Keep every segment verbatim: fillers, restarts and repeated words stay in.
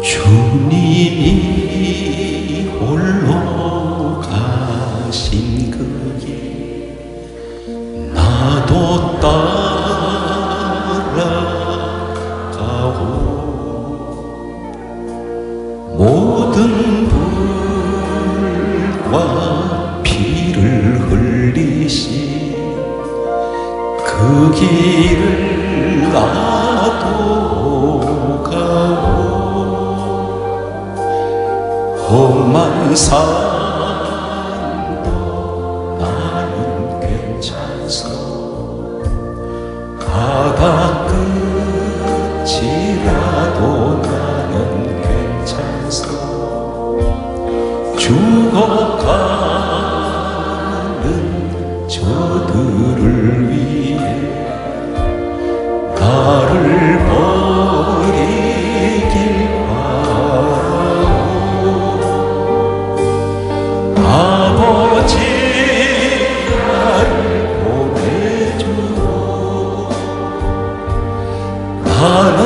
주님이 홀로 가신 그 길 나도 따라가오. 모든 불과 피를 흘리신 그 길을 나도 가오. 험한 산도 나는 괜찮소. 바다 끝이라도 나는 괜찮소. 죽어가는 저들을 위해 나를 버리길 바라오. 아버지 나를 보내주오. 나는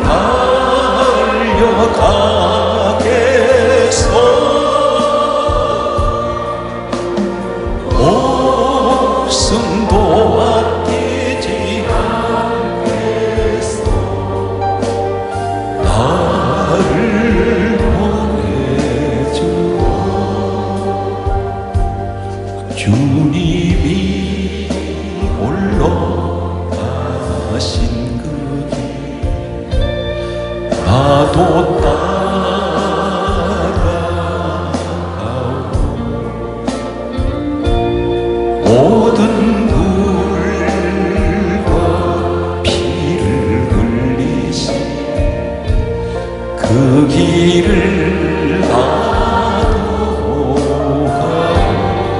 달려가겠소. 목숨도 아끼지 않겠소. 나를 보내주오. 주님이 홀로 가신 그 길 나도 따라가오. 모든 물과 피를 흘리신 그 길을 나도 가오.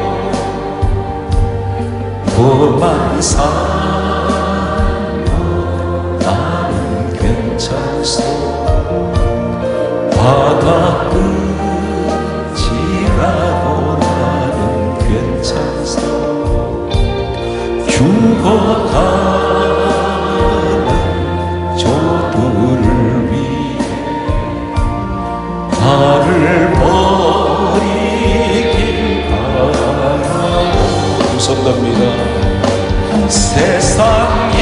험한 산도 나는 괜찮소. 바다 끝이라도 나는 괜찮소. 죽어가는 저들을 위해 나를 버리길 바라오. 감사합니다. 세상이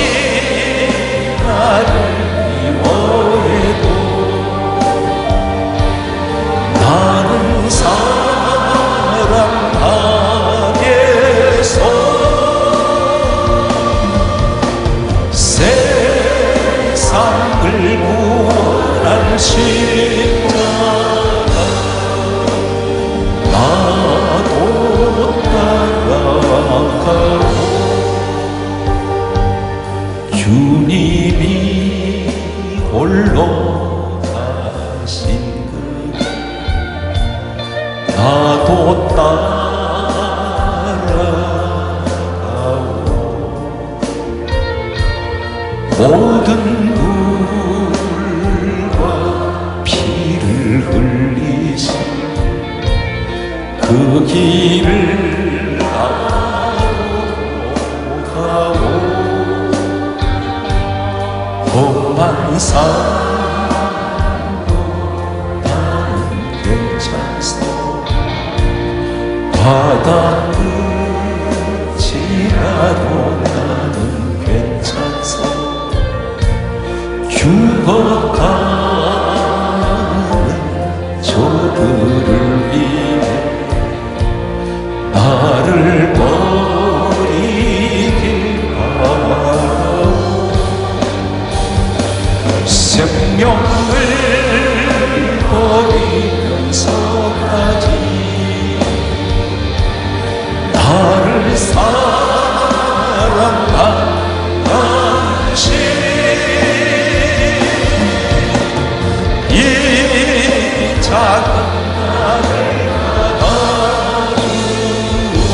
나를 미워해도 나는 사랑하겠소. 세상을 구원할 십자가 나도 따라가오. 주님이 홀로 가신 그 길 나도 따라가오. 모든 물과 피를 흘리신 그 길을 나도 가오. 험한 산도 나는 괜찮소. 바다 끝이라도 나는 괜찮소. 죽어가는 저들을 위해 나를 버리길 바라오. 생명을 버리면서까지 나를 사랑한 당신 이 작은 나를 받아주오.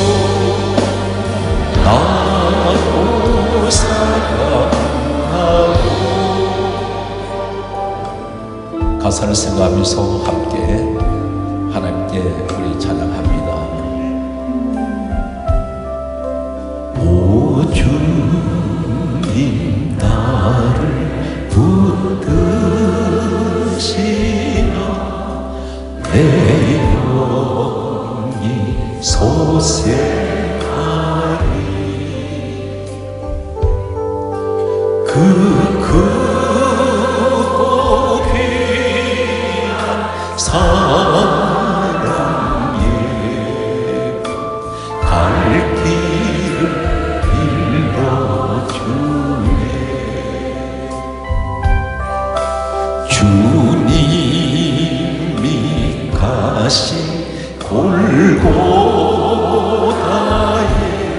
나도 사랑하오. 가사를 생각하면서 함께 하나님께 우리 찬양합니다. 오 주님 나를 붙드시어 주님이 가신 골고다의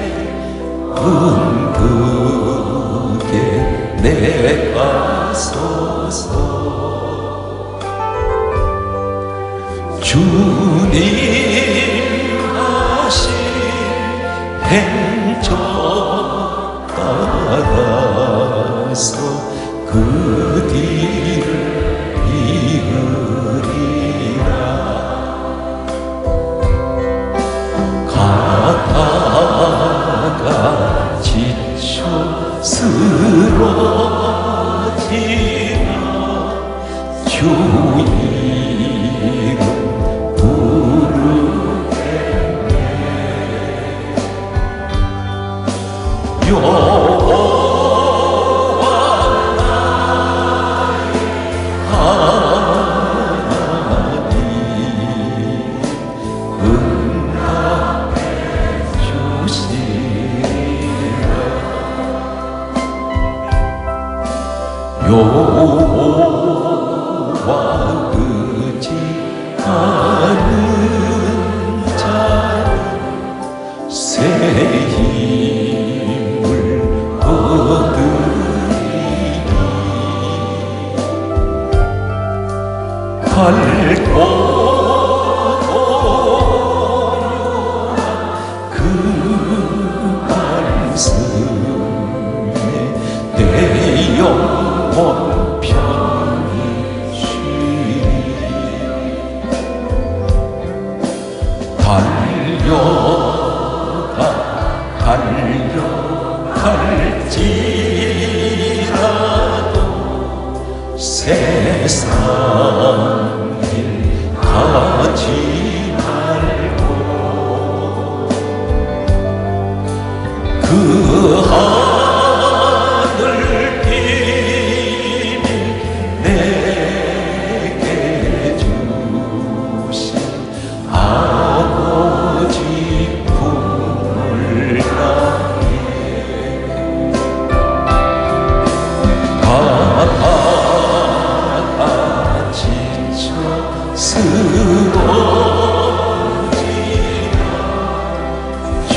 은극에 내가 서서 주님 가신 행적 따라서 그 뒤를 이으리라. 가다가 지쳐 쓰러지나 주 이름 부르겠네. 여호와 나의 하나님 응답해 주시리라. 여호와 의지하는 자는 새 힘을 얻으리니 갈고도려라 그 말씀에 내 영혼 편히 쉬리. 달려가 달려갈지라도 세상 길 가지 말고 그 하늘 비밀 내게 주신 아버지 품을 다해 가다가 지쳐 쓰러지나 주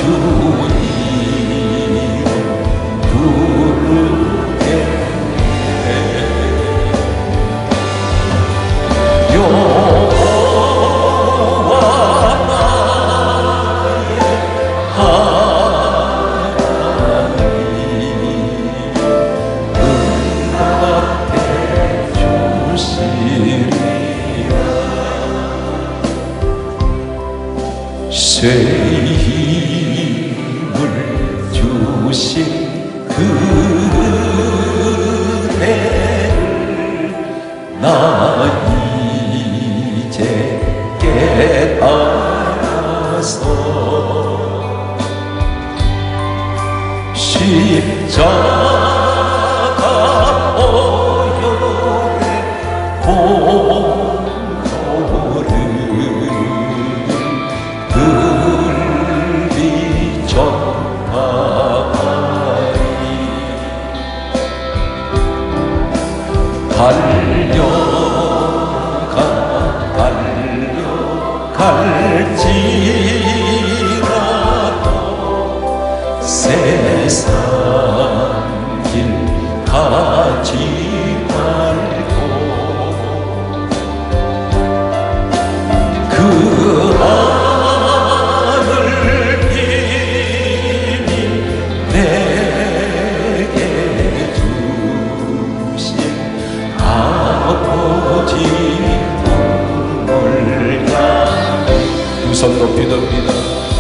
이름 부르겠네. 여호와 나의 하나님 응답해 주시리라. 새 힘을 주신 그대를 나 이제 깨달아서 십자가 오열의 공로를 널리 전하리. 달려가 달려갈지라도 세상 길 가지 말고 그 하늘 비밀 내게 주신 아버지 품을 향해 두 손 높이 듭니다.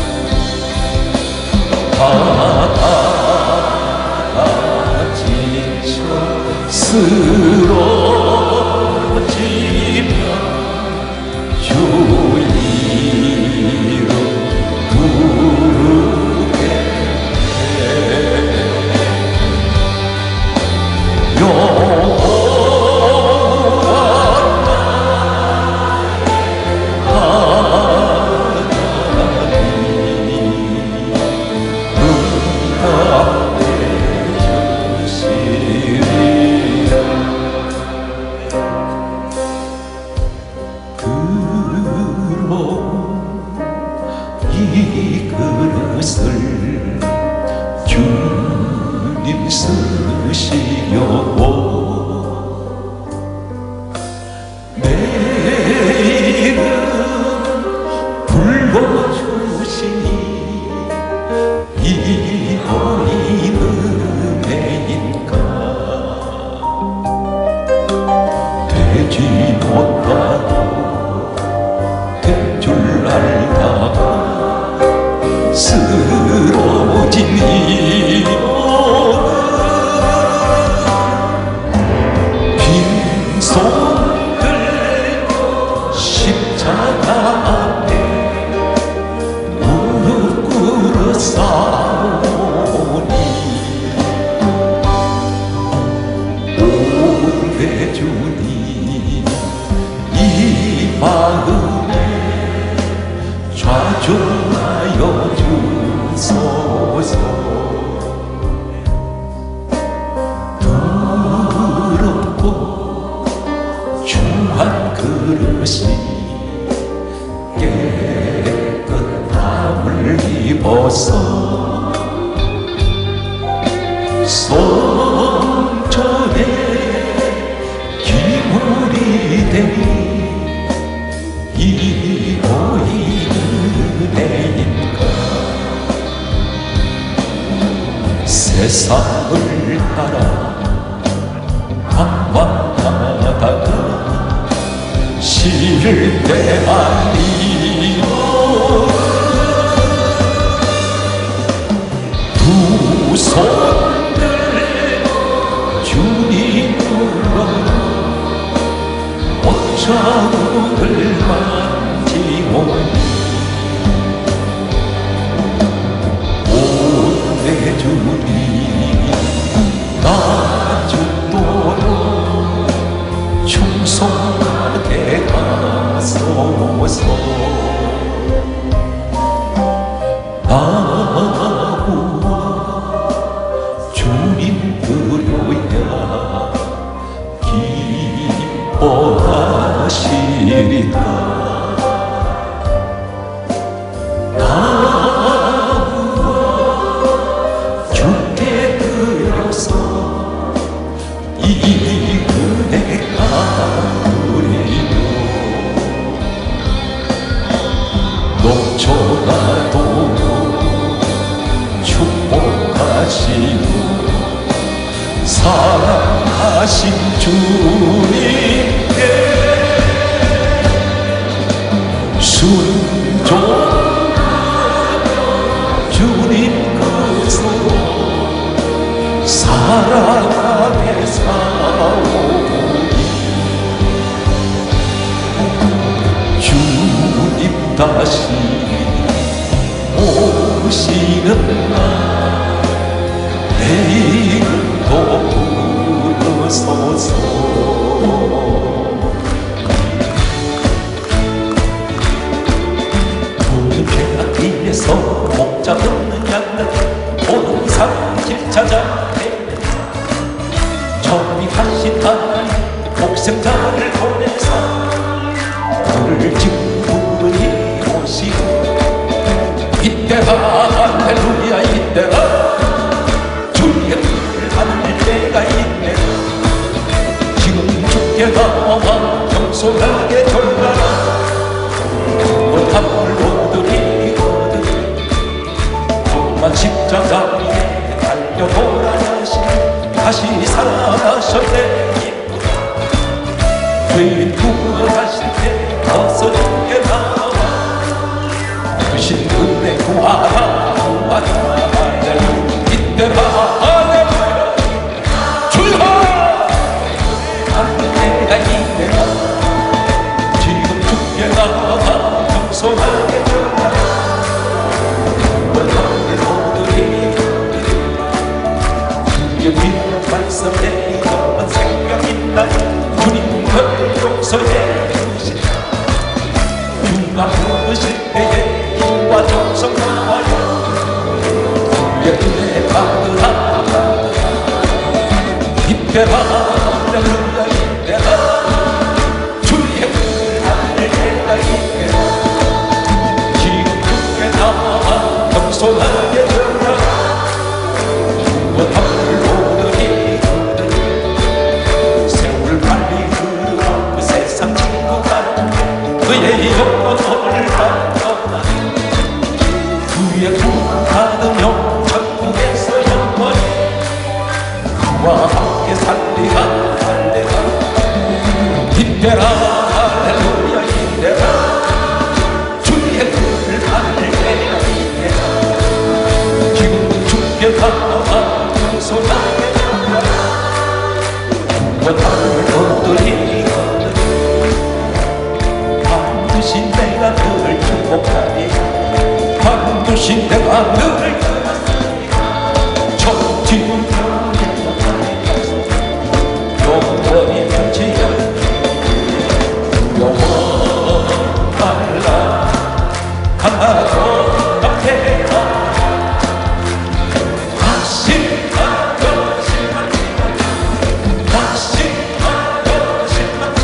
가다가 지쳐 쓰러지면 주 이름 부르겠네. 여호와 나의 되지 못하고 될 줄 알다가 쓰러진 이 빈손 들고 십자가 앞에 무릎 꿇어 싸우니 오래 주님 이 마음에 좌중하여 주소서. 두렵고 중한 그릇이 깨끗함을 입어서 성전에 기물이 되니 이 모인 은혜인가. 세상을 따라 방황하다가 쉴 때 아니오 두 손을 주님으로 옷자국을 만지오니 오내 주님 나 죽도록 충성하게 하소서. 나구와 주님 그로야 기뻐하시리다. 나구와 주께 드려서 이 은혜가 우리도 넘쳐나도 축복하시고 사랑하신 주님께 순종하며 주님 그소 사랑하게 사오니 주님 다시 오시는 날 내 이름도 부르소서. 푸른 죄악길에서 목자 없는 양들 오는 이상 길 찾아 정리하신 하나님 복생자를 보내서 그를 지구를 이루시고 이때가 할렐루야 이때가 주의 뜻을 받을 때가 있네. 지금 주께 나와 겸손하게 전하라. 못함을 모두리거든 정말 십자가 위에 달려 돌아가시 다시 살아나셨네. 죄인 구원하실 때 어서 주께 나와 크신 은혜 구하라 구하라. 할렐루야 이때가 할렐루야 주여 하는 때가 이때가 지금 주께 나와 겸손하게 전하라. 원하는 모두리 주의 믿는 말씀에 영원 생명 있나 주님 용서해 주시라. 주가 부르실 때에 힘과 정성 나와요. 이래라 할렐루야 이래라 주의 뜻을 알게라 이래라 지금 주께 가와 소나게 원하는 것들이거든 반드시 내가 늘 축복하리 반드시 내가 늘 천지는 영원히 편지야 영원 말라 하나도 앞에라 다시 하여시 다시 하여시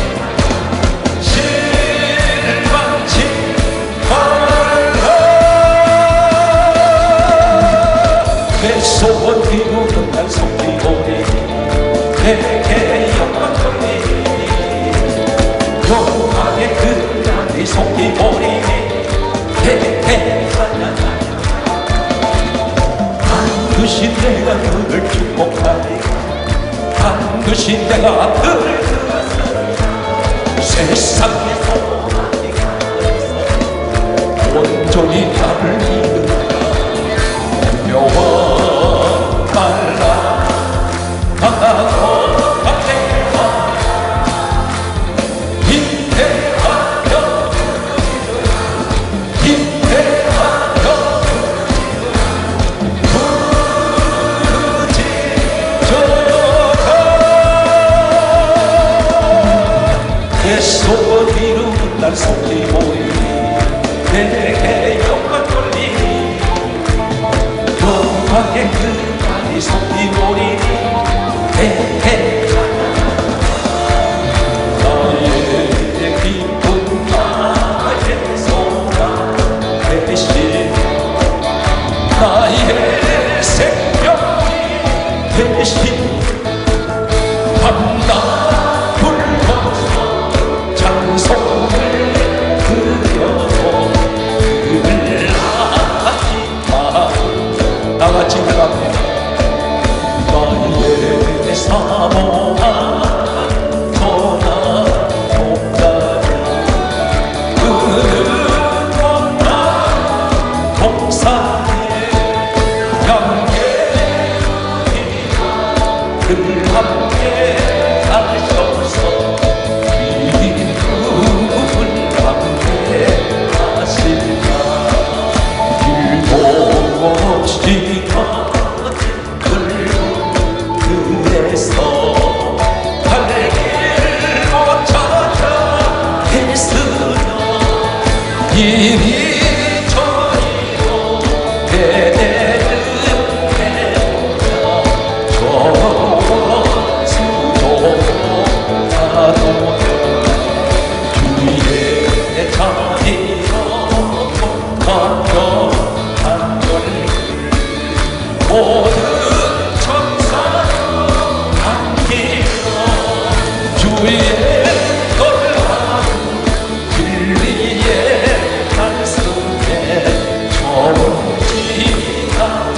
실망치 말라 내 소원 이루는 날 섬기오리 내게 영광 돌리니 영광의 그날이 속이오리니 내게 찬양하리 반드시 내가 너를 축복하리 반드시 내가 너를 세상에서 온전히 나를 믿으라 영원 말라 하나도 소원 이루는 날 섬기오리 내게 영광 돌리니 영광의 그날이 섬기오리니 내게 나의 기쁨 나의 소망 대신 나의 생명이 대신 한다 나같이 나갑니다 나의 사모한 전하 동자를 그는 원한 동산에 양계 늘 함께 하셔서 이 누굴 함께 하실까 지가 그래서 갈 길을 못 찾아 했으며 이리 저리로 대대는 해보자 저런 수종하도록 주의 자리로 가며 모든 천사 함께여 주의 걸어가는 진리의 말씀에 정지가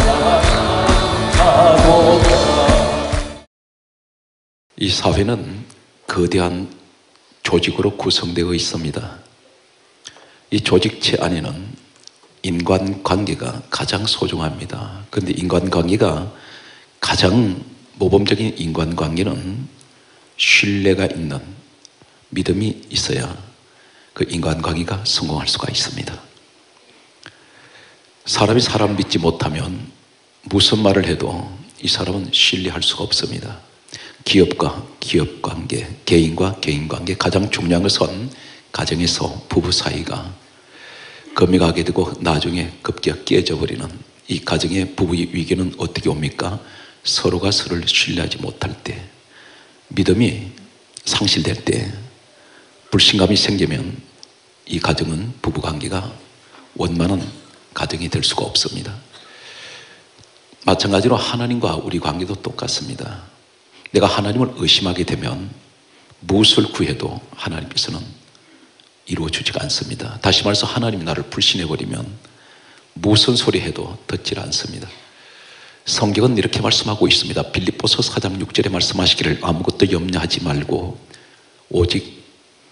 나가보다. 이 사회는 거대한 조직으로 구성되어 있습니다. 이 조직체 안에는 인간관계가 가장 소중합니다. 그런데 인간관계가 가장 모범적인 인간관계는 신뢰가 있는 믿음이 있어야 그 인간관계가 성공할 수가 있습니다. 사람이 사람 믿지 못하면 무슨 말을 해도 이 사람은 신뢰할 수가 없습니다. 기업과 기업관계, 개인과 개인관계, 가장 중요한 것은 가정에서 부부 사이가 금이 되고 나중에 급기야 깨져버리는 이 가정의 부부의 위기는 어떻게 옵니까? 서로가 서로를 신뢰하지 못할 때, 믿음이 상실될 때, 불신감이 생기면 이 가정은 부부관계가 원만한 가정이 될 수가 없습니다. 마찬가지로 하나님과 우리 관계도 똑같습니다. 내가 하나님을 의심하게 되면 무엇을 구해도 하나님께서는 이루어주지가 않습니다. 다시 말해서 하나님이 나를 불신해버리면 무슨 소리 해도 듣질 않습니다. 성경은 이렇게 말씀하고 있습니다. 빌립보서 사 장 육 절에 말씀하시기를 아무것도 염려하지 말고 오직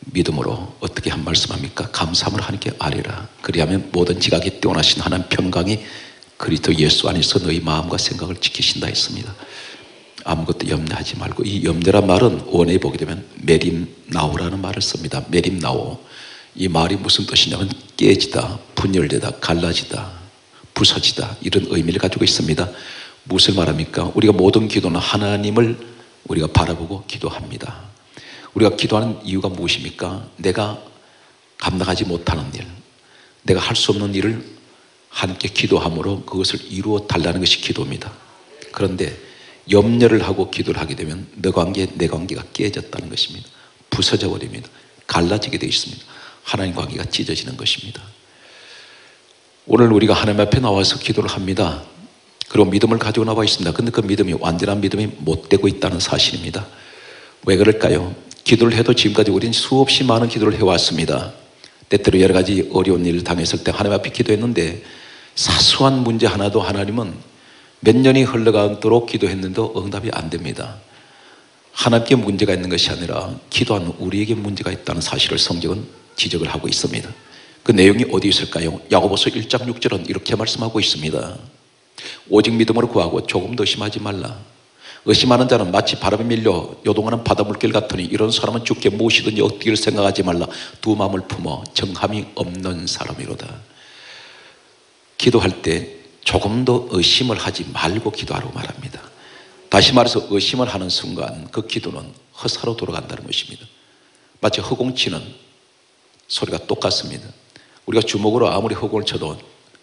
믿음으로 어떻게 한 말씀합니까? 감사함을 하나님께 아뢰라. 그리하면 모든 지각이 뛰어나신 하나님 평강이 그리스도 예수 안에서 너희 마음과 생각을 지키신다 했습니다. 아무것도 염려하지 말고, 이 염려란 말은 원어에 보게 되면 메림나오라는 말을 씁니다. 메림나오. 이 말이 무슨 뜻이냐면 깨지다, 분열되다, 갈라지다, 부서지다, 이런 의미를 가지고 있습니다. 무엇을 말합니까? 우리가 모든 기도는 하나님을 우리가 바라보고 기도합니다. 우리가 기도하는 이유가 무엇입니까? 내가 감당하지 못하는 일, 내가 할 수 없는 일을 함께 기도함으로 그것을 이루어 달라는 것이 기도입니다. 그런데 염려를 하고 기도를 하게 되면 내 관계, 내 관계가 깨졌다는 것입니다. 부서져 버립니다. 갈라지게 되어 있습니다. 하나님 관계가 찢어지는 것입니다. 오늘 우리가 하나님 앞에 나와서 기도를 합니다. 그리고 믿음을 가지고 나와 있습니다. 근데 그 믿음이 완전한 믿음이 못 되고 있다는 사실입니다. 왜 그럴까요? 기도를 해도 지금까지 우리는 수없이 많은 기도를 해왔습니다. 때때로 여러 가지 어려운 일을 당했을 때 하나님 앞에 기도했는데 사소한 문제 하나도 하나님은 몇 년이 흘러가도록 기도했는데도 응답이 안 됩니다. 하나님께 문제가 있는 것이 아니라 기도하는 우리에게 문제가 있다는 사실을 성경은 지적을 하고 있습니다. 그 내용이 어디 있을까요? 야고보서 일 장 육 절은 이렇게 말씀하고 있습니다. 오직 믿음으로 구하고 조금 더 의심하지 말라. 의심하는 자는 마치 바람에 밀려 요동하는 바닷물길 같으니 이런 사람은 주께 무엇이든지 얻기를 생각하지 말라. 두 마음을 품어 정함이 없는 사람이로다. 기도할 때 조금 더 의심을 하지 말고 기도하라고 말합니다. 다시 말해서 의심을 하는 순간 그 기도는 허사로 돌아간다는 것입니다. 마치 허공 치는 소리가 똑같습니다. 우리가 주먹으로 아무리 허공을 쳐도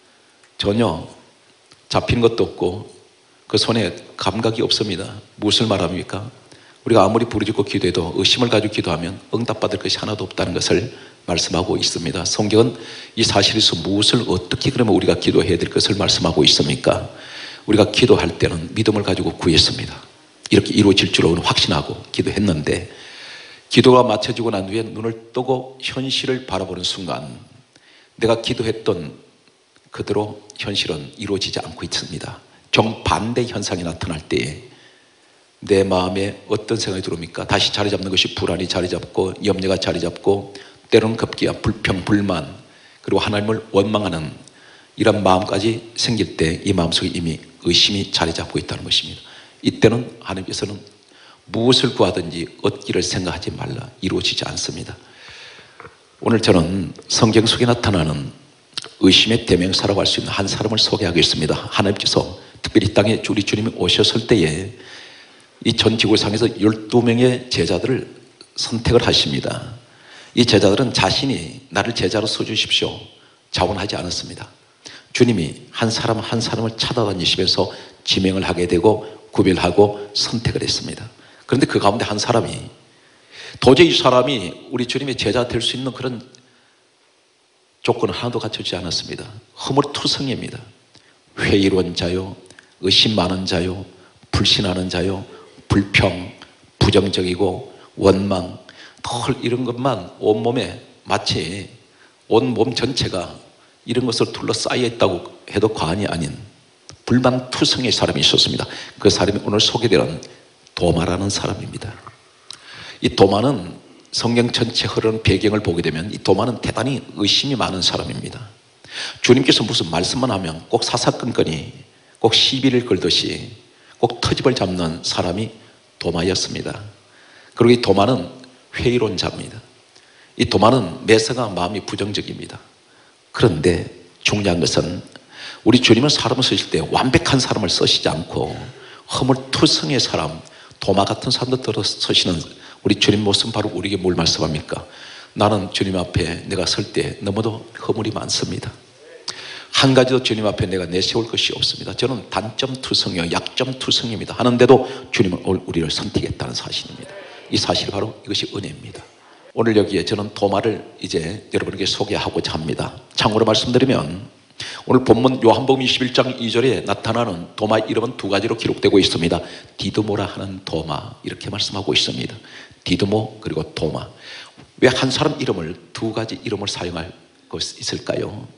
전혀 잡히는 것도 없고 그 손에 감각이 없습니다. 무엇을 말합니까? 우리가 아무리 부르짖고 기도해도 의심을 가지고 기도하면 응답받을 것이 하나도 없다는 것을 말씀하고 있습니다. 성경은 이 사실에서 무엇을 어떻게 그러면 우리가 기도해야 될 것을 말씀하고 있습니까? 우리가 기도할 때는 믿음을 가지고 구했습니다. 이렇게 이루어질 줄로 확신하고 기도했는데 기도가 마쳐지고 난 후에 눈을 뜨고 현실을 바라보는 순간 내가 기도했던 그대로 현실은 이루어지지 않고 있습니다. 정반대 현상이 나타날 때에 내 마음에 어떤 생각이 들어옵니까? 다시 자리 잡는 것이 불안이 자리 잡고 염려가 자리 잡고 때로는 급기야 불평, 불만, 그리고 하나님을 원망하는 이런 마음까지 생길 때 이 마음속에 이미 의심이 자리 잡고 있다는 것입니다. 이때는 하나님께서는 무엇을 구하든지 얻기를 생각하지 말라. 이루어지지 않습니다. 오늘 저는 성경 속에 나타나는 의심의 대명사라고 할 수 있는 한 사람을 소개하겠습니다. 하나님께서 특별히 이 땅에 우리 주님이 오셨을 때에 이 전 지구상에서 열두 명의 제자들을 선택을 하십니다. 이 제자들은 자신이 나를 제자로 써주십시오 자원하지 않았습니다. 주님이 한 사람 한 사람을 찾아다니시면서 지명을 하게 되고 구별하고 선택을 했습니다. 그런데 그 가운데 한 사람이 도저히 이 사람이 우리 주님의 제자 될 수 있는 그런 조건을 하나도 갖추지 않았습니다. 허물투성입니다. 회의로운 자요, 의심 많은 자요, 불신하는 자요, 불평, 부정적이고 원망, 늘 이런 것만 온몸에 마치 온몸 전체가 이런 것을 둘러싸여 있다고 해도 과언이 아닌 불만투성의 사람이 있었습니다. 그 사람이 오늘 소개되는 도마라는 사람입니다. 이 도마는 성경 전체 흐르는 배경을 보게 되면 이 도마는 대단히 의심이 많은 사람입니다. 주님께서 무슨 말씀만 하면 꼭 사사건건이 꼭 시비를 걸듯이 꼭 터집을 잡는 사람이 도마였습니다. 그리고 이 도마는 회의로운 자입니다. 이 도마는 매서가 마음이 부정적입니다. 그런데 중요한 것은 우리 주님은 사람을 쓰실 때 완벽한 사람을 쓰시지 않고 허물투성의 사람, 도마 같은 사람도 들어 서시는 우리 주님 모습은 바로 우리에게 뭘 말씀합니까? 나는 주님 앞에 내가 설 때 너무도 허물이 많습니다. 한 가지도 주님 앞에 내가 내세울 것이 없습니다. 저는 단점투성이요 약점투성입니다. 하는데도 주님은 우리를 선택했다는 사실입니다. 이 사실이 바로 이것이 은혜입니다. 오늘 여기에 저는 도마를 이제 여러분에게 소개하고자 합니다. 참고로 말씀드리면 오늘 본문 요한복음 이십일 장 이 절에 나타나는 도마 이름은 두 가지로 기록되고 있습니다. 디드모라 하는 도마 이렇게 말씀하고 있습니다. 디드모 그리고 도마. 왜 한 사람 이름을 두 가지 이름을 사용할 것이 있을까요?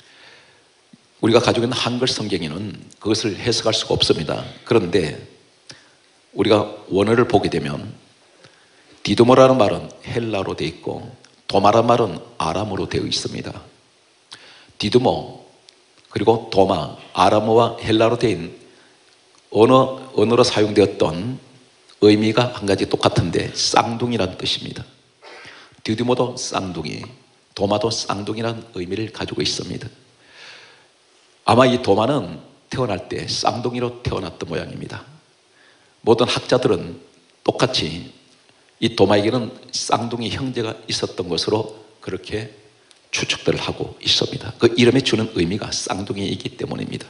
우리가 가지고 있는 한글 성경에는 그것을 해석할 수가 없습니다. 그런데 우리가 원어를 보게 되면 디두모라는 말은 헬라로 되어 있고 도마라는 말은 아람어로 되어 있습니다. 디두모 그리고 도마, 아람어와 헬라로 되어 언어, 언어로 사용되었던 의미가 한 가지 똑같은데 쌍둥이라는 뜻입니다. 디두모도 쌍둥이, 도마도 쌍둥이라는 의미를 가지고 있습니다. 아마 이 도마는 태어날 때 쌍둥이로 태어났던 모양입니다. 모든 학자들은 똑같이 이 도마에게는 쌍둥이 형제가 있었던 것으로 그렇게 추측들을 하고 있습니다. 그 이름에 주는 의미가 쌍둥이이기 때문입니다.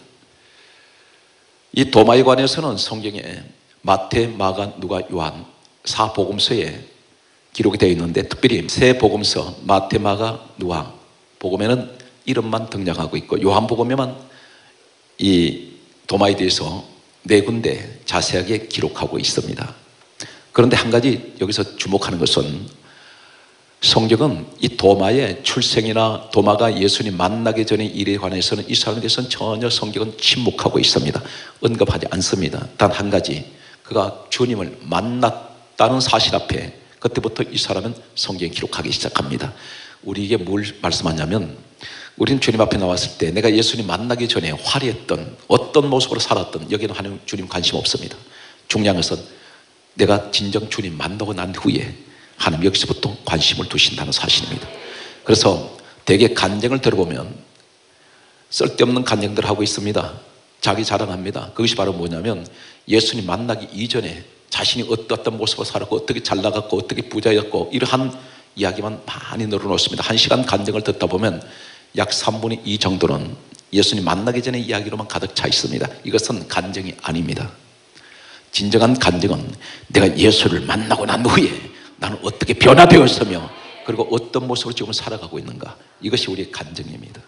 이 도마에 관해서는 성경에 마태, 마가, 누가, 요한 사 복음서에 기록이 되어 있는데 특별히 세 복음서 마태, 마가, 누가 복음에는 이름만 등장하고 있고 요한 복음에만 이 도마에 대해서 네 군데 자세하게 기록하고 있습니다. 그런데 한 가지 여기서 주목하는 것은 성경은 이 도마의 출생이나 도마가 예수님 만나기 전의 일에 관해서는 이 사람에 대해서는 전혀 성경은 침묵하고 있습니다. 언급하지 않습니다. 단 한 가지, 그가 주님을 만났다는 사실 앞에 그때부터 이 사람은 성경에 기록하기 시작합니다. 우리에게 뭘 말씀하냐면 우리는 주님 앞에 나왔을 때 내가 예수님 만나기 전에 화려했던 어떤 모습으로 살았던 여기는 하나님 주님 관심 없습니다. 중요한 것은 내가 진정 주님 만나고 난 후에 하나님 여기서부터 관심을 두신다는 사실입니다. 그래서 대개 간증을 들어보면 쓸데없는 간증들을 하고 있습니다. 자기 자랑합니다. 그것이 바로 뭐냐면 예수님 만나기 이전에 자신이 어떤 모습으로 살았고 어떻게 잘 나갔고 어떻게 부자였고 이러한 이야기만 많이 늘어놓습니다. 한 시간 간증을 듣다 보면 약 삼분의 이 정도는 예수님 만나기 전에 이야기로만 가득 차 있습니다. 이것은 간증이 아닙니다. 진정한 간증은 내가 예수를 만나고 난 후에 나는 어떻게 변화되었으며 그리고 어떤 모습으로 지금 살아가고 있는가, 이것이 우리의 간증입니다.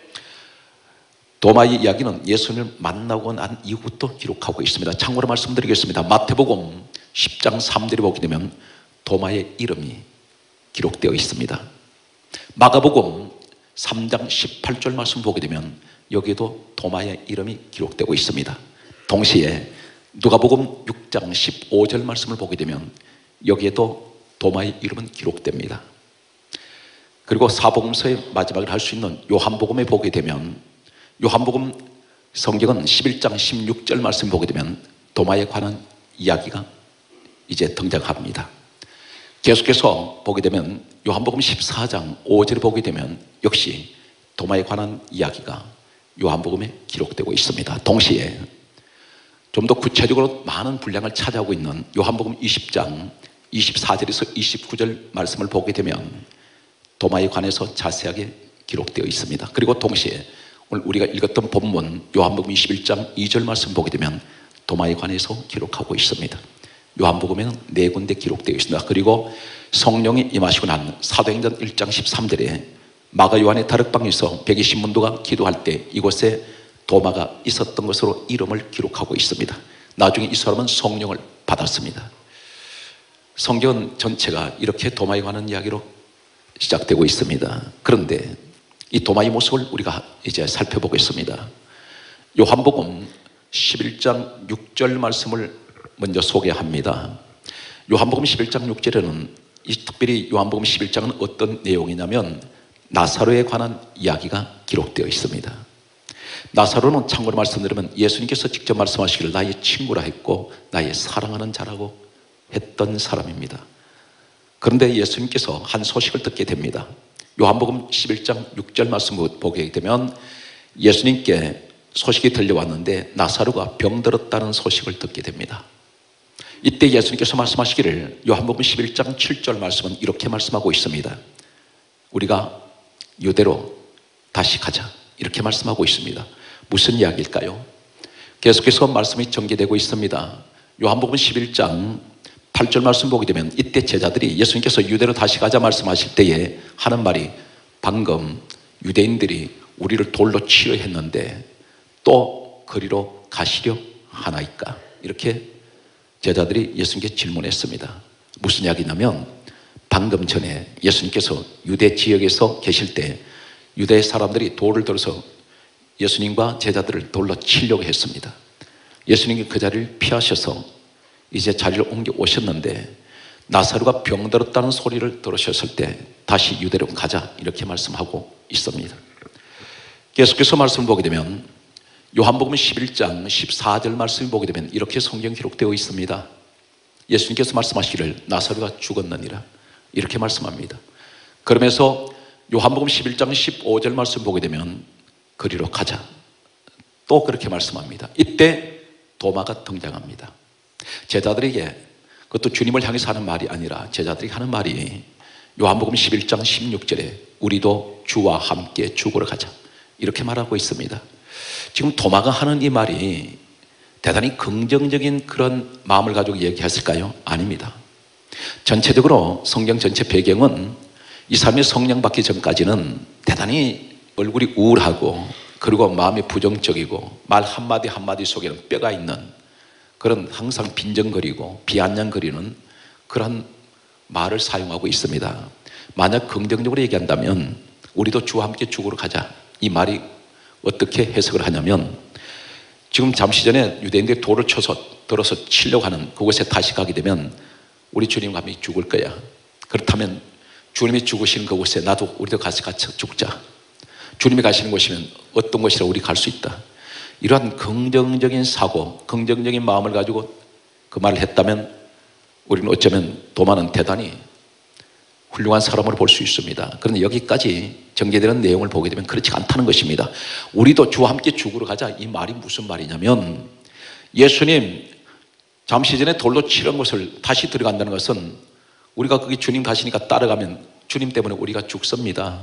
도마의 이야기는 예수님을 만나고 난 이후부터 기록하고 있습니다. 참고로 말씀드리겠습니다. 마태복음 십 장 삼 절에 보게 되면 도마의 이름이 기록되어 있습니다. 마가복음 삼 장 십팔 절 말씀 보게 되면 여기에도 도마의 이름이 기록되고 있습니다. 동시에 누가복음 육 장 십오 절 말씀을 보게 되면 여기에도 도마의 이름은 기록됩니다. 그리고 사복음서의 마지막을 할 수 있는 요한복음에 보게 되면 요한복음 성경은 십일 장 십육 절 말씀 보게 되면 도마에 관한 이야기가 이제 등장합니다. 계속해서 보게 되면 요한복음 십사 장 오 절에 보게 되면 역시 도마에 관한 이야기가 요한복음에 기록되고 있습니다. 동시에 좀 더 구체적으로 많은 분량을 차지하고 있는 요한복음 이십 장 이십사 절에서 이십구 절 말씀을 보게 되면 도마에 관해서 자세하게 기록되어 있습니다. 그리고 동시에 오늘 우리가 읽었던 본문 요한복음 이십일 장 이 절 말씀 보게 되면 도마에 관해서 기록하고 있습니다. 요한복음에는 네 군데 기록되어 있습니다. 그리고 성령이 임하시고 난 사도행전 일 장 십삼 절에 마가 요한의 다락방에서 백이십 문도가 기도할 때 이곳에 도마가 있었던 것으로 이름을 기록하고 있습니다. 나중에 이 사람은 성령을 받았습니다. 성경 전체가 이렇게 도마에 관한 이야기로 시작되고 있습니다. 그런데 이 도마의 모습을 우리가 이제 살펴보겠습니다. 요한복음 십일 장 육 절 말씀을 먼저 소개합니다. 요한복음 십일 장 육 절에는 이 특별히 요한복음 십일 장은 어떤 내용이냐면 나사로에 관한 이야기가 기록되어 있습니다. 나사로는 참고로 말씀드리면 예수님께서 직접 말씀하시기를 나의 친구라 했고 나의 사랑하는 자라고 했던 사람입니다. 그런데 예수님께서 한 소식을 듣게 됩니다. 요한복음 십일 장 육 절 말씀 보게 되면 예수님께 소식이 들려왔는데 나사로가 병들었다는 소식을 듣게 됩니다. 이때 예수님께서 말씀하시기를 요한복음 십일 장 칠 절 말씀은 이렇게 말씀하고 있습니다. 우리가 유대로 다시 가자, 이렇게 말씀하고 있습니다. 무슨 이야기일까요? 계속해서 말씀이 전개되고 있습니다. 요한복음 십일 장 팔 절 말씀 보게 되면 이때 제자들이 예수님께서 유대로 다시 가자 말씀하실 때에 하는 말이 방금 유대인들이 우리를 돌로 치려 했는데 또 그리로 가시려 하나이까? 이렇게 제자들이 예수님께 질문했습니다. 무슨 이야기냐면 방금 전에 예수님께서 유대 지역에서 계실 때 유대 사람들이 돌을 들어서 예수님과 제자들을 돌로 치려고 했습니다. 예수님이 그 자리를 피하셔서 이제 자리를 옮겨 오셨는데 나사로가 병들었다는 소리를 들으셨을 때 다시 유대로 가자 이렇게 말씀하고 있습니다. 계속해서 말씀을 보게 되면 요한복음 십일 장 십사 절 말씀을 보게 되면 이렇게 성경 기록되어 있습니다. 예수님께서 말씀하시기를 나사로가 죽었느니라 이렇게 말씀합니다. 그러면서 요한복음 십일 장 십오 절 말씀 보게 되면 그리로 가자 또 그렇게 말씀합니다. 이때 도마가 등장합니다. 제자들에게, 그것도 주님을 향해서 하는 말이 아니라 제자들이 하는 말이 요한복음 십일 장 십육 절에 우리도 주와 함께 죽으러 가자 이렇게 말하고 있습니다. 지금 도마가 하는 이 말이 대단히 긍정적인 그런 마음을 가지고 얘기했을까요? 아닙니다. 전체적으로 성경 전체 배경은 이 사람이 성령 받기 전까지는 대단히 얼굴이 우울하고 그리고 마음이 부정적이고 말 한마디 한마디 속에는 뼈가 있는 그런 항상 빈정거리고 비아냥거리는 그런 말을 사용하고 있습니다. 만약 긍정적으로 얘기한다면 우리도 주와 함께 죽으러 가자 이 말이 어떻게 해석을 하냐면 지금 잠시 전에 유대인들이 돌을 쳐서 들어서 치려고 하는 그곳에 다시 가게 되면 우리 주님 감히 죽을 거야. 그렇다면 주님이 죽으시는 그곳에 나도 우리도 같이 같이 죽자. 주님이 가시는 곳이면 어떤 곳이라 우리 갈 수 있다. 이러한 긍정적인 사고, 긍정적인 마음을 가지고 그 말을 했다면 우리는 어쩌면 도마는 대단히 훌륭한 사람으로 볼 수 있습니다. 그런데 여기까지 전개되는 내용을 보게 되면 그렇지 않다는 것입니다. 우리도 주와 함께 죽으러 가자 이 말이 무슨 말이냐면 예수님 잠시 전에 돌로 치는 것을 다시 들어간다는 것은 우리가 거기 주님 가시니까 따라가면 주님 때문에 우리가 죽습니다.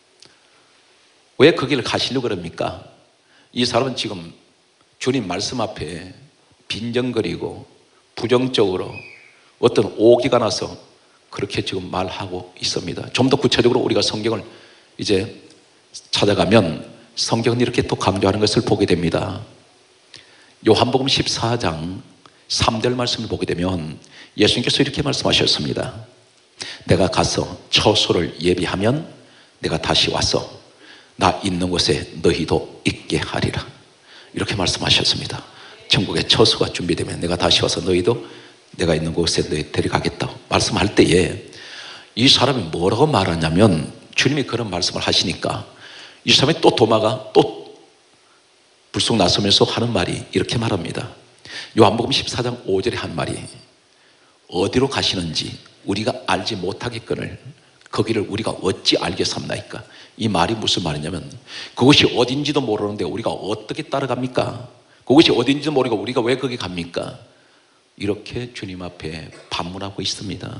왜 그 길을 가시려고 그럽니까? 이 사람은 지금 주님 말씀 앞에 빈정거리고 부정적으로 어떤 오기가 나서 그렇게 지금 말하고 있습니다. 좀 더 구체적으로 우리가 성경을 이제 찾아가면 성경은 이렇게 또 강조하는 것을 보게 됩니다. 요한복음 십사 장 삼 절 말씀을 보게 되면 예수님께서 이렇게 말씀하셨습니다. 내가 가서 처소를 예비하면 내가 다시 와서 나 있는 곳에 너희도 있게 하리라 이렇게 말씀하셨습니다. 천국의 처소가 준비되면 내가 다시 와서 너희도 내가 있는 곳에 너희 데려가겠다 말씀할 때에 이 사람이 뭐라고 말하냐면 주님이 그런 말씀을 하시니까 이 사람이 또 도마가 또 불쑥 나서면서 하는 말이 이렇게 말합니다. 요한복음 십사 장 오 절에 한 말이 어디로 가시는지 우리가 알지 못하겠거늘 거기를 우리가 어찌 알겠습니까? 이 말이 무슨 말이냐면 그것이 어딘지도 모르는데 우리가 어떻게 따라갑니까? 그것이 어딘지도 모르고 우리가 왜 거기 갑니까? 이렇게 주님 앞에 반문하고 있습니다.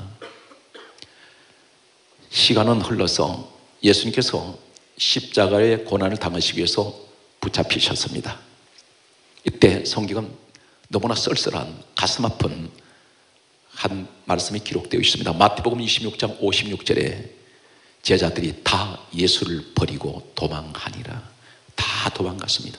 시간은 흘러서 예수님께서 십자가의 고난을 당하시기 위해서 붙잡히셨습니다. 이때 성경은 너무나 쓸쓸한 가슴 아픈 한 말씀이 기록되어 있습니다. 마태복음 이십육 장 오십육 절에 제자들이 다 예수를 버리고 도망하니라. 다 도망갔습니다.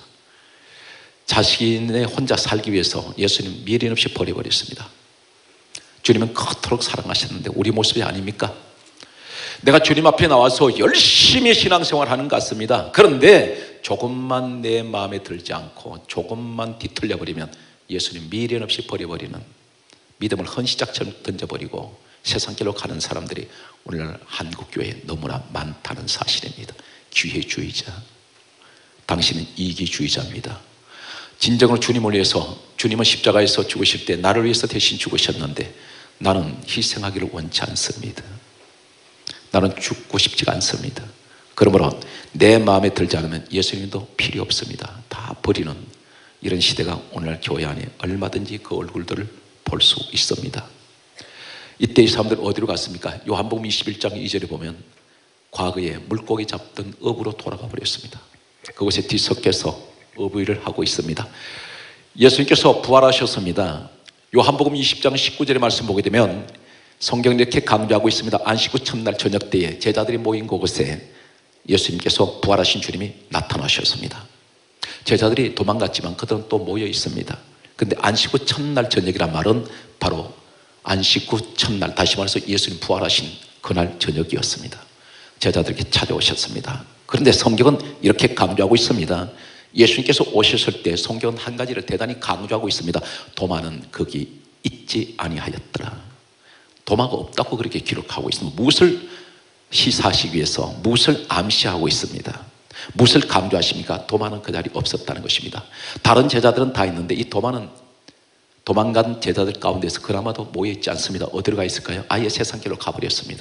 자신의 혼자 살기 위해서 예수님 미련 없이 버려버렸습니다. 주님은 그토록 사랑하셨는데 우리 모습이 아닙니까? 내가 주님 앞에 나와서 열심히 신앙생활 하는 것 같습니다. 그런데 조금만 내 마음에 들지 않고 조금만 뒤틀려 버리면 예수님 미련 없이 버려버리는 믿음을 헌시작처럼 던져버리고 세상길로 가는 사람들이 오늘날 한국교회에 너무나 많다는 사실입니다. 기회주의자, 당신은 이기주의자입니다. 진정으로 주님을 위해서, 주님은 십자가에서 죽으실 때 나를 위해서 대신 죽으셨는데 나는 희생하기를 원치 않습니다. 나는 죽고 싶지가 않습니다. 그러므로 내 마음에 들지 않으면 예수님도 필요 없습니다. 다 버리는 이런 시대가 오늘날 교회 안에 얼마든지 그 얼굴들을 볼 수 있습니다. 이때 이 사람들 어디로 갔습니까? 요한복음 이십일 장 이 절에 보면 과거에 물고기 잡던 어부로 돌아가 버렸습니다. 그곳에 뒤섞여서 어부일을 하고 있습니다. 예수님께서 부활하셨습니다. 요한복음 이십 장 십구 절의 말씀 보게 되면 성경이 이렇게 강조하고 있습니다. 안식 후 첫날 저녁 때에 제자들이 모인 그곳에 예수님께서 부활하신 주님이 나타나셨습니다. 제자들이 도망갔지만 그들은 또 모여 있습니다. 근데 안식 후 첫날 저녁이란 말은 바로 안식 후 첫날, 다시 말해서 예수님 부활하신 그날 저녁이었습니다. 제자들에게 찾아오셨습니다. 그런데 성경은 이렇게 강조하고 있습니다. 예수님께서 오셨을 때 성경은 한 가지를 대단히 강조하고 있습니다. 도마는 거기 있지 아니하였더라. 도마가 없다고 그렇게 기록하고 있습니다. 무엇을 시사하시기 위해서, 무엇을 암시하고 있습니다. 무엇을 강조하십니까? 도마는 그 자리에 없었다는 것입니다. 다른 제자들은 다 있는데 이 도마는 도망간 제자들 가운데서 그나마도 모여있지 않습니다. 어디로 가 있을까요? 아예 세상길로 가버렸습니다.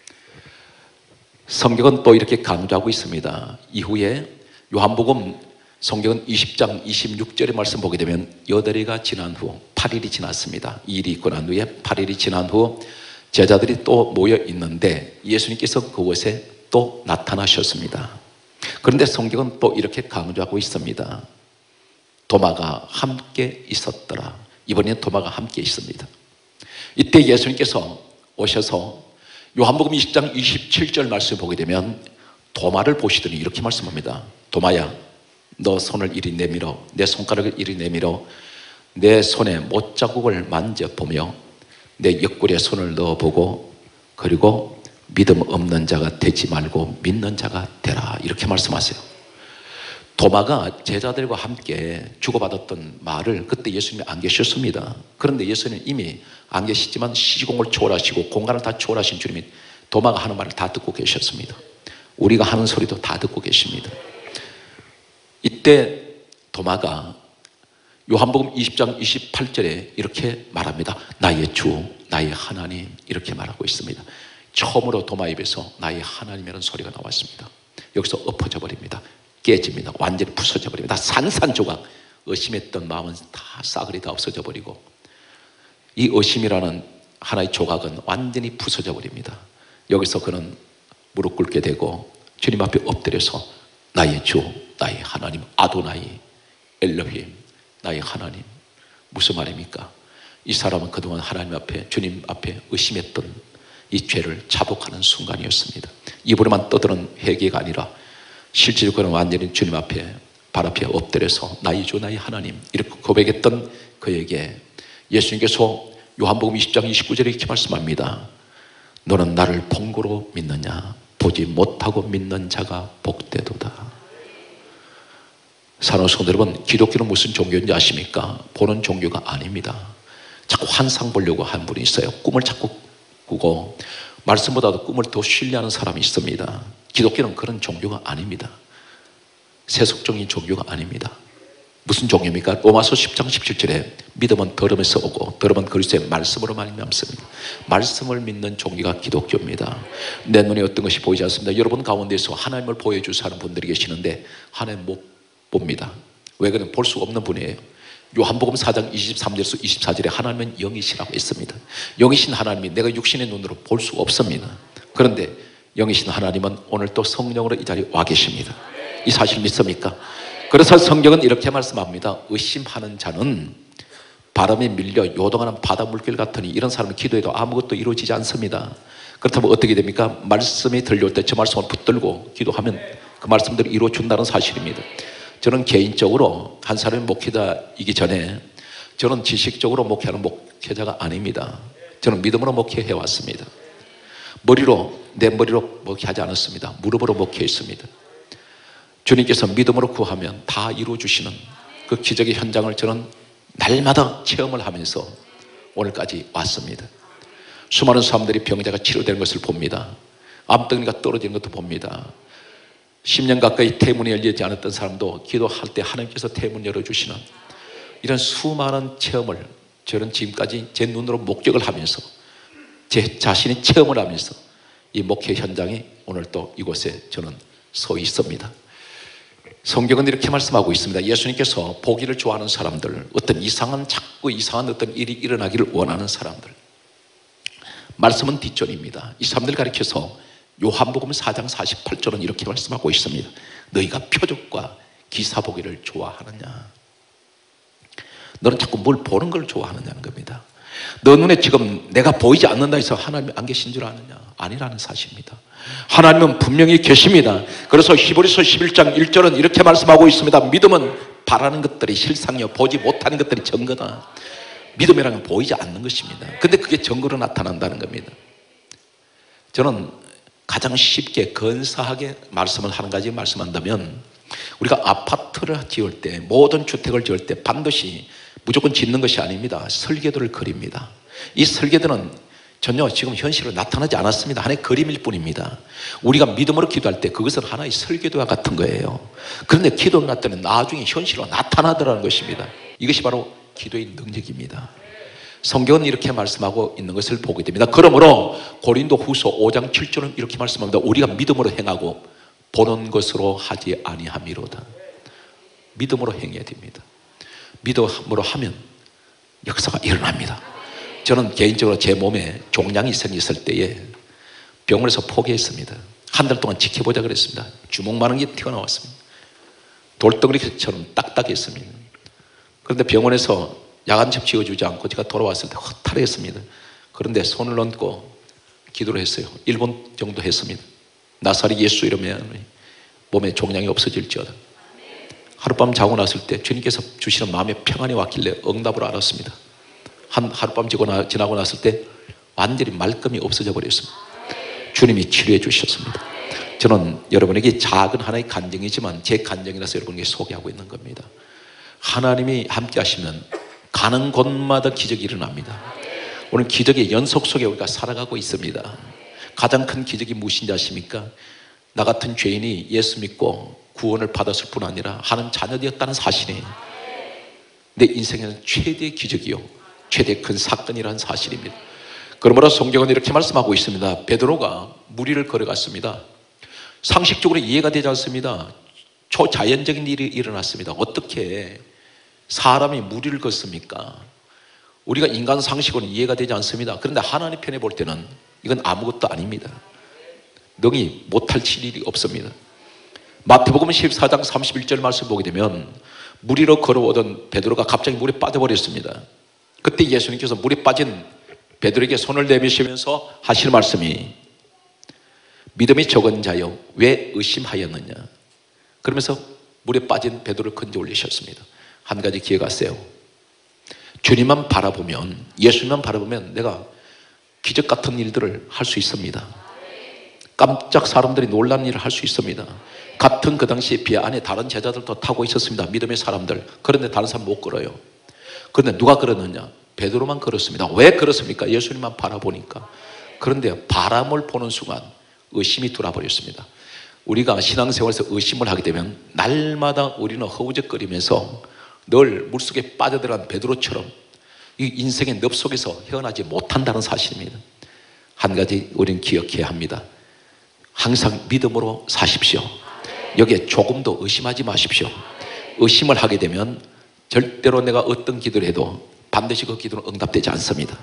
성경은 또 이렇게 강조하고 있습니다. 이후에 요한복음 성경은 이십 장 이십육 절의 말씀 보게 되면 여덟해가 지난 후 팔 일이 지났습니다. 이 일이 있고 난 후에 팔 일이 지난 후 제자들이 또 모여 있는데 예수님께서 그곳에 또 나타나셨습니다. 그런데 성경은 또 이렇게 강조하고 있습니다. 도마가 함께 있었더라. 이번에는 도마가 함께 있습니다. 이때 예수님께서 오셔서 요한복음 이십 장 이십칠 절 말씀을 보게 되면 도마를 보시더니 이렇게 말씀합니다. 도마야, 너 손을 이리 내밀어, 내 손가락을 이리 내밀어 내 손에 못자국을 만져보며 내 옆구리에 손을 넣어보고 그리고 믿음 없는 자가 되지 말고 믿는 자가 되라. 이렇게 말씀하세요. 도마가 제자들과 함께 주고받았던 말을 그때 예수님이 안 계셨습니다. 그런데 예수님은 이미 안 계시지만 시공을 초월하시고 공간을 다 초월하신 주님이 도마가 하는 말을 다 듣고 계셨습니다. 우리가 하는 소리도 다 듣고 계십니다. 이때 도마가 요한복음 이십 장 이십팔 절에 이렇게 말합니다. 나의 주, 나의 하나님, 이렇게 말하고 있습니다. 처음으로 도마 입에서 나의 하나님이라는 소리가 나왔습니다. 여기서 엎어져 버립니다. 깨집니다. 완전히 부서져 버립니다. 산산조각. 의심했던 마음은 다 싸그리 다 없어져 버리고 이 의심이라는 하나의 조각은 완전히 부서져 버립니다. 여기서 그는 무릎 꿇게 되고 주님 앞에 엎드려서 나의 주, 나의 하나님, 아도나이, 엘로힘, 나의 하나님. 무슨 말입니까? 이 사람은 그동안 하나님 앞에, 주님 앞에 의심했던 이 죄를 자복하는 순간이었습니다. 입으로만 떠드는 회개가 아니라 실제로 그는 완전히 주님 앞에, 발 앞에 엎드려서 나의 주, 나의 하나님 이렇게 고백했던 그에게 예수님께서 요한복음 이십 장 이십구 절에 이렇게 말씀합니다. 너는 나를 본고로 믿느냐? 보지 못하고 믿는 자가 복되도다. 사랑하는 성도 여러분, 기독교는 무슨 종교인지 아십니까? 보는 종교가 아닙니다. 자꾸 환상 보려고 하는 분이 있어요. 꿈을 자꾸 꾸고 말씀보다도 꿈을 더 신뢰하는 사람이 있습니다. 기독교는 그런 종교가 아닙니다. 세속적인 종교가 아닙니다. 무슨 종교입니까? 로마서 십 장 십칠 절에 믿음은 들음에서 오고 들음은 그리스도의 말씀으로 말미암습니다. 말씀을 믿는 종교가 기독교입니다. 내 눈에 어떤 것이 보이지 않습니다. 여러분 가운데서 하나님을 보여주사 하는 분들이 계시는데 하나님 못 봅니다. 왜 그러면 볼 수 없는 분이에요. 요한복음 사 장 이십삼 절에서 이십사 절에 하나님은 영이시라고 했습니다. 영이신 하나님이 내가 육신의 눈으로 볼 수 없습니다. 그런데 영이신 하나님은 오늘 또 성령으로 이 자리에 와 계십니다. 이 사실 믿습니까? 그래서 성경은 이렇게 말씀합니다. 의심하는 자는 바람에 밀려 요동하는 바다 물결 같으니 이런 사람은 기도해도 아무것도 이루어지지 않습니다. 그렇다면 어떻게 됩니까? 말씀이 들려올 때 저 말씀을 붙들고 기도하면 그 말씀대로 이루어준다는 사실입니다. 저는 개인적으로 한 사람이 목회자이기 전에 저는 지식적으로 목회하는 목회자가 아닙니다. 저는 믿음으로 목회해 왔습니다. 머리로, 내 머리로 목회하지 않았습니다. 무릎으로 목회했습니다. 주님께서 믿음으로 구하면 다 이루어주시는 그 기적의 현장을 저는 날마다 체험을 하면서 오늘까지 왔습니다. 수많은 사람들이 병자가 치료되는 것을 봅니다. 암덩이가 떨어지는 것도 봅니다. 십 년 가까이 태문이 열리지 않았던 사람도 기도할 때 하나님께서 태문 열어주시는 이런 수많은 체험을 저는 지금까지 제 눈으로 목격을 하면서 제 자신이 체험을 하면서 이 목회 현장에 오늘 또 이곳에 저는 서 있습니다. 성경은 이렇게 말씀하고 있습니다. 예수님께서 보기를 좋아하는 사람들, 어떤 이상한 자꾸 이상한 어떤 일이 일어나기를 원하는 사람들, 말씀은 뒷전입니다. 이 사람들 가리켜서 요한복음 사 장 사십팔 절은 이렇게 말씀하고 있습니다. 너희가 표적과 기사 보기를 좋아하느냐? 너는 자꾸 뭘 보는 걸 좋아하느냐는 겁니다. 너 눈에 지금 내가 보이지 않는다 해서 하나님이 안 계신 줄 아느냐? 아니라는 사실입니다. 하나님은 분명히 계십니다. 그래서 히브리서 십일 장 일 절은 이렇게 말씀하고 있습니다. 믿음은 바라는 것들이 실상이요 보지 못하는 것들이 증거다. 믿음이라는 건 보이지 않는 것입니다. 근데 그게 증거로 나타난다는 겁니다. 저는 가장 쉽게 근사하게 말씀을 한 가지 말씀한다면 우리가 아파트를 지을 때 모든 주택을 지을 때 반드시 무조건 짓는 것이 아닙니다. 설계도를 그립니다. 이 설계도는 전혀 지금 현실로 나타나지 않았습니다. 하나의 그림일 뿐입니다. 우리가 믿음으로 기도할 때 그것은 하나의 설교와 같은 거예요. 그런데 기도를 났더니 나중에 현실로 나타나더라는 것입니다. 이것이 바로 기도의 능력입니다. 성경은 이렇게 말씀하고 있는 것을 보게 됩니다. 그러므로 고린도 후서 오 장 칠 절은 이렇게 말씀합니다. 우리가 믿음으로 행하고 보는 것으로 하지 아니함이로다. 믿음으로 행해야 됩니다. 믿음으로 하면 역사가 일어납니다. 저는 개인적으로 제 몸에 종양이 생겼을 때에 병원에서 포기했습니다. 한 달 동안 지켜보자 그랬습니다. 주먹만한 게 튀어나왔습니다. 돌덩이처럼 딱딱했습니다. 그런데 병원에서 야간첩 지어주지 않고 제가 돌아왔을 때 허탈했습니다. 그런데 손을 얹고 기도를 했어요. 일 분 정도 했습니다. 나사렛 예수 이러면 몸에 종양이 없어질지어다. 하룻밤 자고 났을 때 주님께서 주시는 마음의 평안이 왔길래 응답을 알았습니다. 한 하룻밤 지나고 났을 때 완전히 말끔히 없어져 버렸습니다. 주님이 치료해 주셨습니다. 저는 여러분에게 작은 하나의 간증이지만 제 간증이라서 여러분에게 소개하고 있는 겁니다. 하나님이 함께 하시면 가는 곳마다 기적이 일어납니다. 오늘 기적의 연속 속에 우리가 살아가고 있습니다. 가장 큰 기적이 무엇인지 아십니까? 나 같은 죄인이 예수 믿고 구원을 받았을 뿐 아니라 하나님 자녀 되었다는 사실이에요. 내 인생에는 최대의 기적이요 최대 큰 사건이라는 사실입니다. 그러므로 성경은 이렇게 말씀하고 있습니다. 베드로가 무리를 걸어갔습니다. 상식적으로 이해가 되지 않습니다. 초자연적인 일이 일어났습니다. 어떻게 사람이 무리를 걷습니까? 우리가 인간 상식으로는 이해가 되지 않습니다. 그런데 하나님 편에 볼 때는 이건 아무것도 아닙니다. 능히 못할 일이 없습니다. 마태복음 십사 장 삼십일 절 말씀 보게 되면 무리로 걸어오던 베드로가 갑자기 물에 빠져버렸습니다. 그때 예수님께서 물에 빠진 베드로에게 손을 내미시면서 하시는 말씀이 믿음이 적은 자여 왜 의심하였느냐. 그러면서 물에 빠진 베드로를 건져 올리셨습니다. 한 가지 기억하세요. 주님만 바라보면, 예수님만 바라보면 내가 기적 같은 일들을 할 수 있습니다. 깜짝 사람들이 놀라는 일을 할 수 있습니다. 같은 그 당시에 배 안에 다른 제자들도 타고 있었습니다. 믿음의 사람들. 그런데 다른 사람 못 걸어요. 그런데 누가 걸었느냐? 베드로만 걸었습니다. 왜 그렇습니까? 예수님만 바라보니까. 그런데 바람을 보는 순간 의심이 돌아버렸습니다. 우리가 신앙생활에서 의심을 하게 되면 날마다 우리는 허우적거리면서 늘 물속에 빠져들어간 베드로처럼 이 인생의 늪 속에서 헤어나지 못한다는 사실입니다. 한 가지 우리는 기억해야 합니다. 항상 믿음으로 사십시오. 여기에 조금도 의심하지 마십시오. 의심을 하게 되면 절대로 내가 어떤 기도를 해도 반드시 그 기도는 응답되지 않습니다.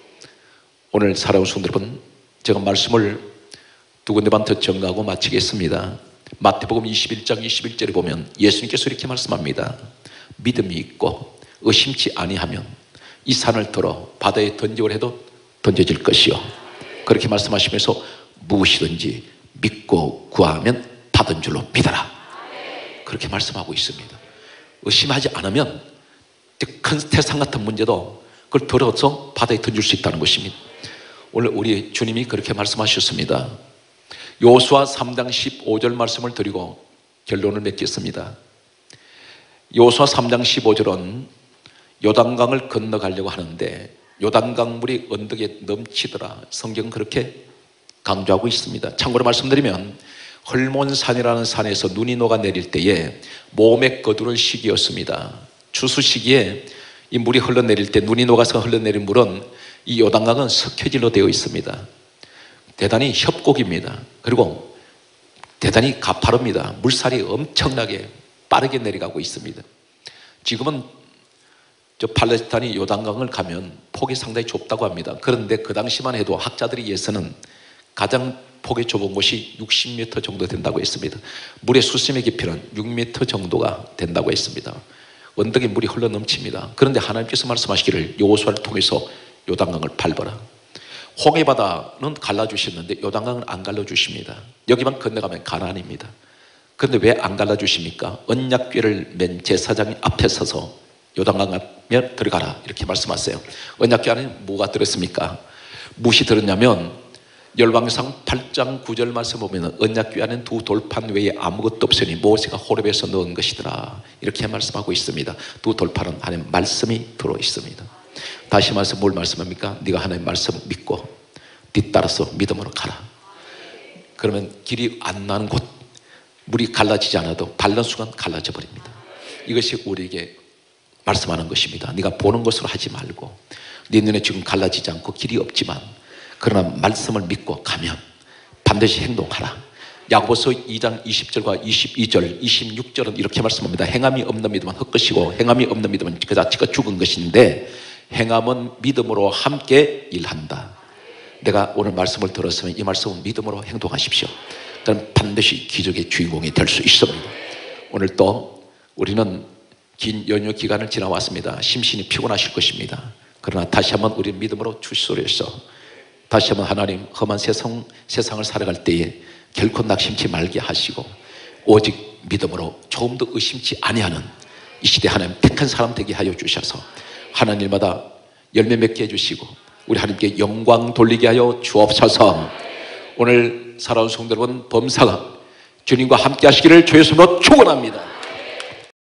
오늘 살아온 성도 여러분, 제가 말씀을 두 군데만 더 정리하고 마치겠습니다. 마태복음 이십일 장 이십일 절에 보면 예수님께서 이렇게 말씀합니다. 믿음이 있고 의심치 아니하면 이 산을 들어 바다에 던지려 해도 던져질 것이요. 그렇게 말씀하시면서 무엇이든지 믿고 구하면 받은 줄로 믿어라. 그렇게 말씀하고 있습니다. 의심하지 않으면 큰 태산 같은 문제도 그걸 들어서 바다에 던질 수 있다는 것입니다. 오늘 우리 주님이 그렇게 말씀하셨습니다. 여호수아 삼 장 십오 절 말씀을 드리고 결론을 맺겠습니다. 여호수아 삼 장 십오 절은 요단강을 건너가려고 하는데 요단강 물이 언덕에 넘치더라. 성경은 그렇게 강조하고 있습니다. 참고로 말씀드리면 헐몬산이라는 산에서 눈이 녹아내릴 때에 몸에 거두를 시기였습니다. 추수 시기에 이 물이 흘러내릴 때 눈이 녹아서 흘러내린 물은 이 요단강은 석회질로 되어 있습니다. 대단히 협곡입니다. 그리고 대단히 가파릅니다. 물살이 엄청나게 빠르게 내려가고 있습니다. 지금은 저 팔레스타인이 요단강을 가면 폭이 상당히 좁다고 합니다. 그런데 그 당시만 해도 학자들에 의해서는 가장 폭이 좁은 곳이 육십 미터 정도 된다고 했습니다. 물의 수심의 깊이는 육 미터 정도가 된다고 했습니다. 언덕에 물이 흘러 넘칩니다. 그런데 하나님께서 말씀하시기를 여호수아를 통해서 요단강을 밟아라. 홍해바다는 갈라주셨는데 요단강은 안 갈라주십니다. 여기만 건너가면 가나안입니다. 그런데 왜 안 갈라주십니까? 언약궤를 맨 제사장 앞에 서서 요단강에 들어가라 이렇게 말씀하세요. 언약궤 안에 뭐가 들었습니까? 무엇이 들었냐면 열왕기상 팔 장 구 절 말씀 보면 언약궤 안에는 두 돌판 외에 아무것도 없으니 모세가 호렙에서 넣은 것이더라 이렇게 말씀하고 있습니다. 두 돌판 안에 말씀이 들어 있습니다. 다시 말씀 뭘 말씀합니까? 네가 하나님 말씀 믿고 뒤따라서 믿음으로 가라. 그러면 길이 안 나는 곳, 물이 갈라지지 않아도 밟는 순간 갈라져 버립니다. 이것이 우리에게 말씀하는 것입니다. 네가 보는 것으로 하지 말고, 네 눈에 지금 갈라지지 않고 길이 없지만 그러나 말씀을 믿고 가면 반드시 행동하라. 야고보서 이 장 이십 절과 이십이 절, 이십육 절은 이렇게 말씀합니다. 행함이 없는 믿음은 헛것이고 행함이 없는 믿음은 그 자체가 죽은 것인데 행함은 믿음으로 함께 일한다. 내가 오늘 말씀을 들었으면 이 말씀은 믿음으로 행동하십시오. 그럼 반드시 기적의 주인공이 될 수 있습니다. 오늘 또 우리는 긴 연휴 기간을 지나왔습니다. 심신이 피곤하실 것입니다. 그러나 다시 한번 우리 믿음으로 출소해서 다시 한번 하나님 험한 세상, 세상을 살아갈 때에 결코 낙심치 말게 하시고 오직 믿음으로 조금도 의심치 아니하는 이 시대 하나님 택한 사람 되게 하여 주셔서 하나님마다 열매 맺게 해주시고 우리 하나님께 영광 돌리게 하여 주옵소서. 오늘 살아온 성도 여러분 범사가 주님과 함께 하시기를 주의 이름으로 축원합니다.